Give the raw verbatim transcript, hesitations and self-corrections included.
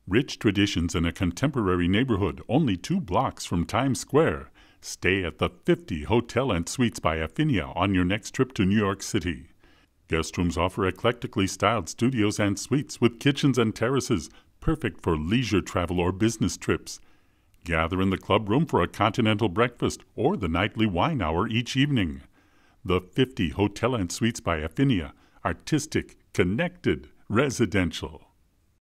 Rich traditions in a contemporary neighborhood only two blocks from Times Square. Stay at the fifty Hotel and Suites by Affinia on your next trip to New York City. Guest rooms offer eclectically styled studios and suites with kitchens and terraces, perfect for leisure travel or business trips. Gather in the club room for a continental breakfast or the nightly wine hour each evening. The fifty Hotel and Suites by Affinia, artistic, connected, residential.